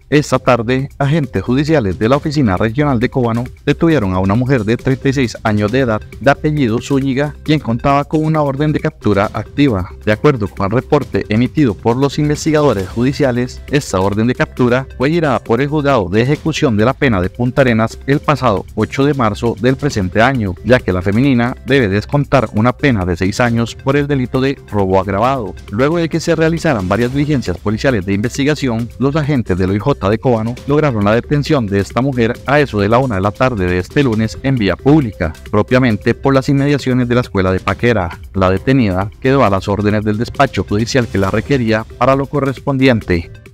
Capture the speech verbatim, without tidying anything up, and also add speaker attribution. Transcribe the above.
Speaker 1: Esta tarde, agentes judiciales de la Oficina Regional de Cóbano detuvieron a una mujer de treinta y seis años de edad, de apellido Zúñiga, quien contaba con una orden de captura activa. De acuerdo con el reporte emitido por los investigadores judiciales, esta orden de captura fue girada por el Juzgado de Ejecución de la Pena de Punta Arenas el pasado ocho de marzo del presente año, ya que la femenina debe descontar una pena de seis años por el delito de robo agravado. Luego de que se realizaran varias diligencias policiales de investigación, los agentes del O I J de Cóbano lograron la detención de esta mujer a eso de la una de la tarde de este lunes en vía pública, propiamente por las inmediaciones de la escuela de Paquera. La detenida quedó a las órdenes del despacho judicial que la requería para lo correspondiente.